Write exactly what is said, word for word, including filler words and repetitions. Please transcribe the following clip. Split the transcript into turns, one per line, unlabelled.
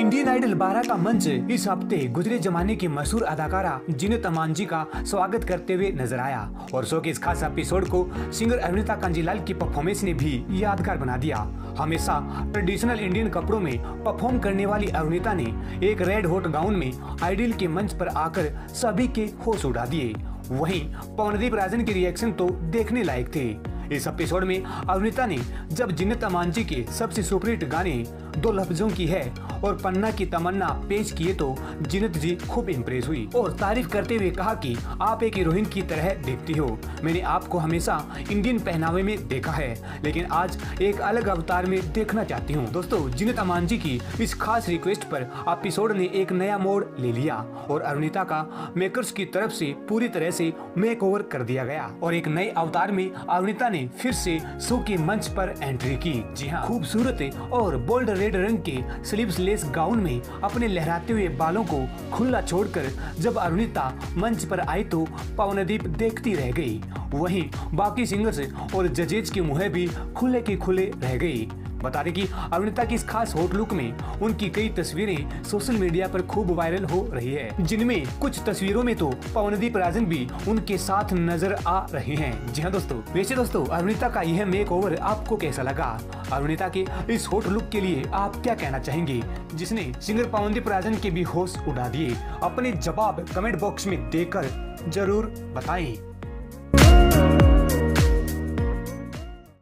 Indian idol बारह का मंच इस हफ्ते गुजरे जमाने की मशहूर अदाकारा जीनत अमान जी का स्वागत करते हुए नजर आया और शो के इस खास एपिसोड को सिंगर अरुणिता कांजीलाल की परफॉर्मेंस ने भी यादगार बना दिया। हमेशा ट्रेडिशनल इंडियन कपड़ों में परफॉर्म करने वाली अरुणिता ने एक रेड हॉट गाउन में आइडल के मंच पर आकर सभी के होश उड़ा दिए। वहीं पवनदीप राजन के रिएक्शन तो देखने लायक थे। इस एपिसोड में अरुणिता ने जब जीनत अमान जी के सबसे सुपरहिट गाने दो लफ्जों की है और पन्ना की तमन्ना पेश किए तो जीनत जी खूब इम्प्रेस हुई और तारीफ करते हुए कहा कि आप एक हीरोइन की तरह दिखती हो। मैंने आपको हमेशा इंडियन पहनावे में देखा है, लेकिन आज एक अलग अवतार में देखना चाहती हूँ। दोस्तों, जीनत अमान जी की इस खास रिक्वेस्ट पर एपिसोड ने एक नया मोड़ ले लिया और अरुणिता का मेकर्स की तरफ से पूरी तरह से मेकओवर कर दिया गया और एक नए अवतार में अरुणिता ने फिर से शो के मंच पर एंट्री की। जी हाँ, खूबसूरत और बोल्ड रेड रंग के स्लीव्सलेस गाउन में अपने लहराते हुए बालों को खुला छोड़कर जब अरुणिता मंच पर आई तो पवनदीप देखती रह गई। वहीं बाकी सिंगर्स और जजेज के मुंह भी खुले के खुले रह गई। बता दें कि अरुणिता की इस खास हॉट लुक में उनकी कई तस्वीरें सोशल मीडिया पर खूब वायरल हो रही है, जिनमें कुछ तस्वीरों में तो पवनदीप राजन भी उनके साथ नजर आ रहे हैं। जी हाँ दोस्तों, वैसे दोस्तों अरुणिता का यह मेकओवर आपको कैसा लगा? अरुणिता के इस हॉट लुक के लिए आप क्या कहना चाहेंगे, जिसने सिंगर पवनदीप राजन के भी होश उड़ा दिए? अपने जवाब कमेंट बॉक्स में देकर जरूर बताएं।